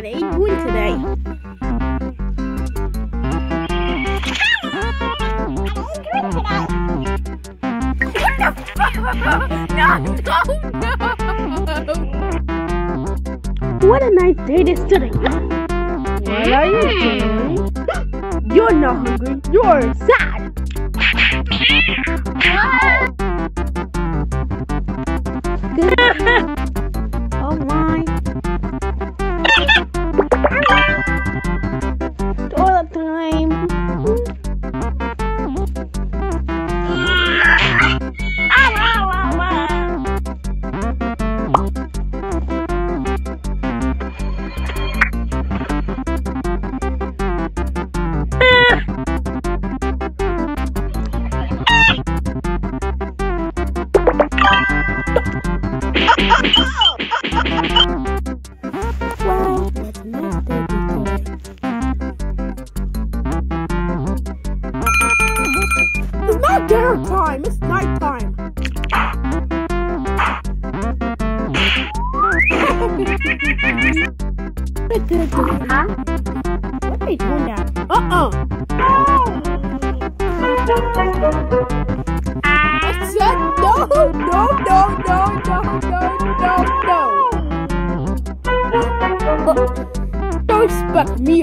What are you doing today? No! What a nice day this today. What are you doing? You're not hungry, you're sad. Oh my. Toilet time. It's not dinner time, it's night time. Huh? What are you doing now? I said no. Don't expect me.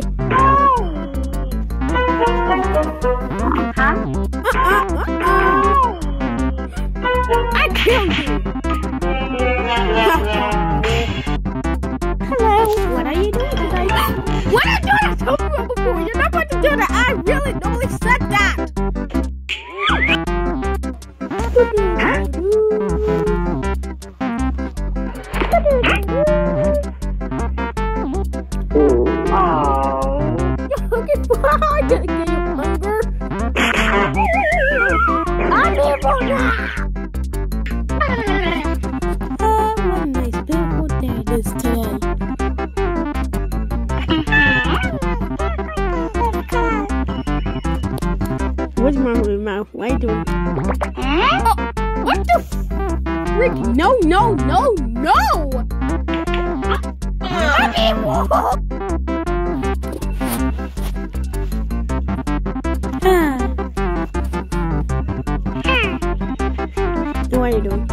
I killed you. Hello, what are you doing today? What are you doing? I told you before. You're not going to do that. I really only said that. You're looking for I didn't get you hunger. I'm evil now. What a nice beautiful day this today. What's wrong with your mouth? What are you doing? Oh, what the frick? No! I'm evil! What are you doing?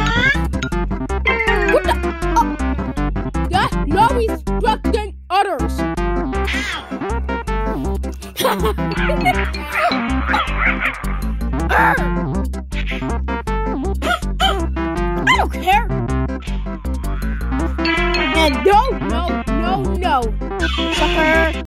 What the? Oh. That's no respecting others! I don't care! And no, sucker!